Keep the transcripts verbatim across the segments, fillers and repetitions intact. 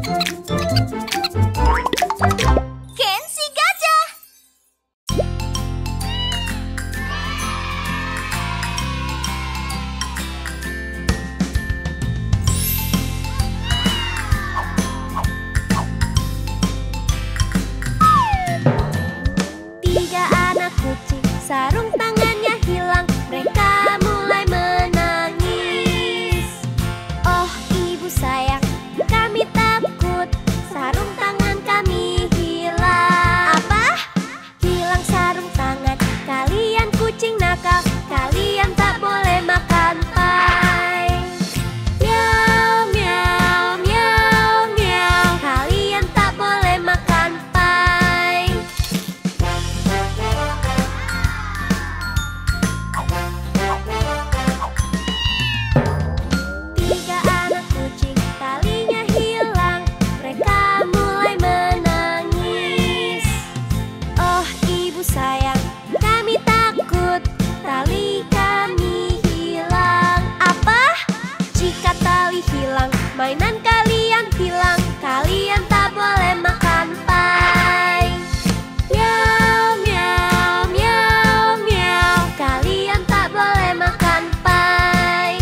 Ken si gajah. Tiga anak kucing, sarung tangannya hilang. Mereka mulai menangis. Oh ibu sayang, kami takut sarung tangan kami hilang. Apa? Hilang sarung tangan. Kalian kucing nakal, kalian tak boleh makan pai. Miau, miau, miau, miau. Kalian tak boleh makan pai. Tiga anak kucing, talinya hilang. Mereka mulai menangis. Oh ibu sayang, kami takut tali kami hilang. Apa? Jika tali hilang, mainan kalian hilang. Kalian tak boleh makan pai. Miau, miau, miau, miau. Kalian tak boleh makan pai.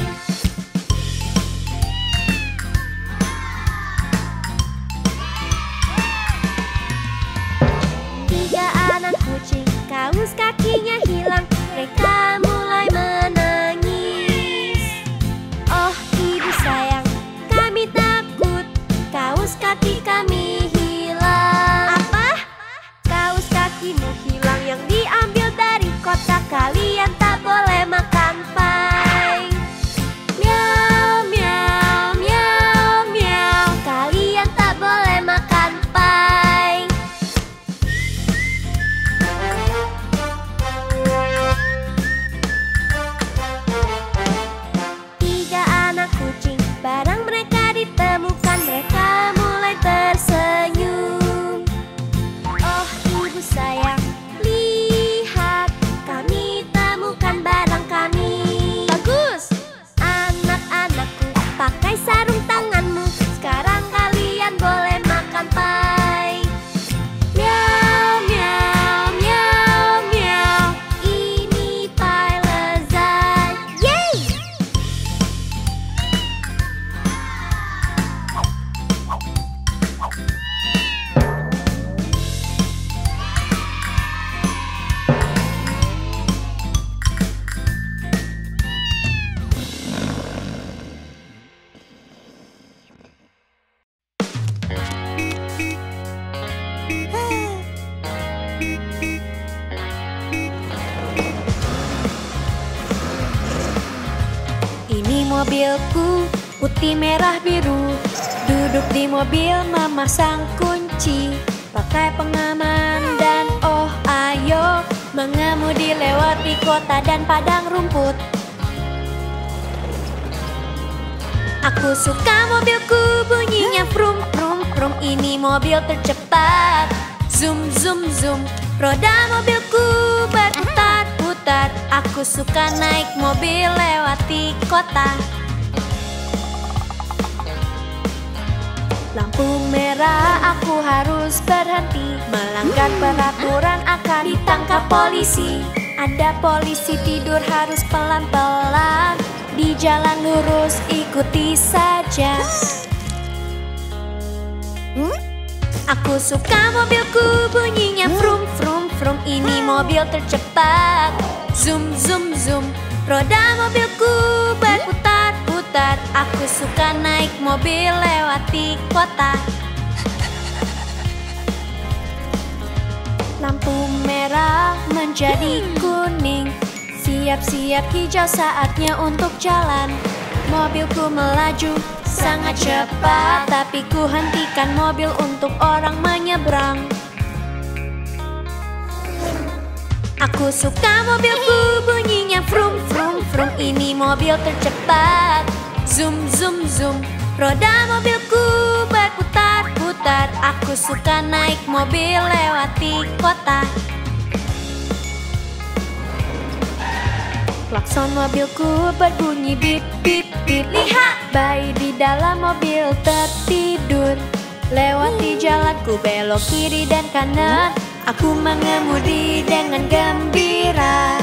Tiga anak kucing, kaos kakinya hilang. Mereka mulai menangis. Oh ibu sayang, kami takut kaos kaki kami hilang. Apa? Kaos kakimu hilang yang diambil dari kotak. Kalian tak boleh makan pai. Miau, miau, miau, miau. Kalian tak boleh makan pai. Tiga anak kucing, barang mereka ditemukan. Mereka mulai tersenyum. Oh ibu sayang, lihat, kami temukan barang kami. Bagus! Anak-anakku, pakai sarung tanganmu. Sekarang kalian boleh makan pai. Miau, miau, miau, miau. Ini pai lezat. Yeay! Ini mobilku, putih merah biru. Duduk di mobil memasang kunci. Pakai pengaman dan oh ayo, mengemudi lewati kota dan padang rumput. Aku suka mobilku, bunyinya frum frum frum. Ini mobil tercepat. Zoom zoom zoom. Roda mobilku berputar-putar. Aku suka naik mobil lewati kota. Lampu merah, aku harus berhenti. Melanggar peraturan akan ditangkap polisi. Ada polisi tidur, harus pelan-pelan. Di jalan lurus, ikuti saja. Aku suka mobilku, bunyinya frum frum frum. Ini mobil tercepat. Zoom zoom zoom. Roda mobilku berputar-putar. Aku suka naik mobil lewati kota. Lampu merah menjadi kuning. Siap-siap hijau, saatnya untuk jalan. Mobilku melaju sangat cepat, tapi ku hentikan mobil untuk orang menyeberang. Aku suka mobilku, bunyinya frum frum frum. Ini mobil tercepat. Zoom zoom zoom. Roda mobilku berputar-putar. Aku suka naik mobil lewati kota. Klakson mobilku berbunyi bip bip bip. Lihat, bayi di dalam mobil tertidur. Lewati jalanku belok kiri dan kanan, aku mengemudi dengan gembira.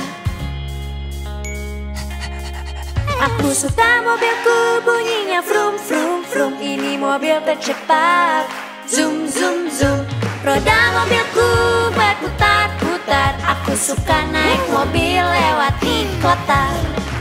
Aku suka mobilku, bunyinya vroom vroom vroom. Ini mobil tercepat, zoom zoom zoom. Roda mobilku berputar-putar. Aku suka naik mobil lewati kota.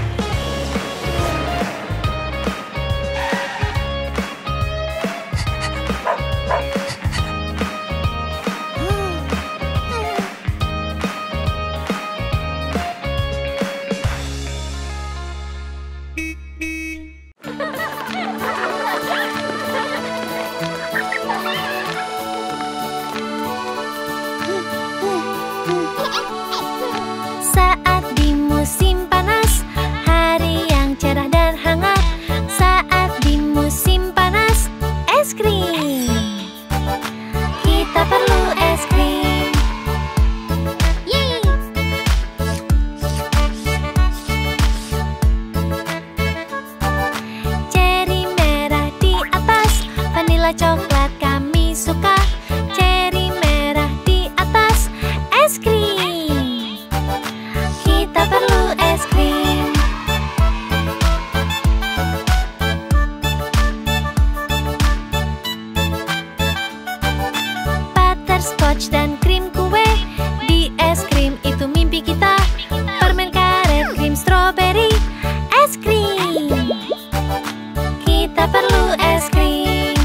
Saat di musim panas, hari yang cerah dan hangat. Saat di musim panas, es krim. Kita perlu es krim. Yeay! Ceri merah di atas, vanila coklat kami suka. Ceri merah di atas, es krim. Kita perlu es krim. Butterscotch dan krim kue, di es krim itu mimpi kita. Permen karet, krim stroberi, es krim. Kita perlu es krim.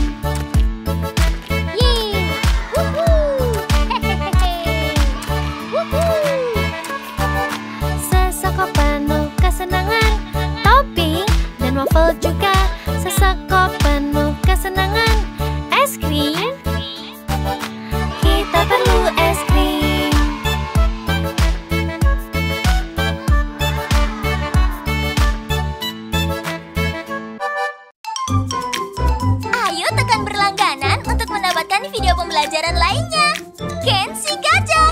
Yeay! Woohoo! Hehehe! Woohoo! Sesoko penuh kesenangan, topping dan waffle juga. Sesoko penuh kesenangan, es krim. Kita perlu es krim. Ayo tekan berlangganan untuk mendapatkan video pembelajaran lainnya. Kenshi Gajah!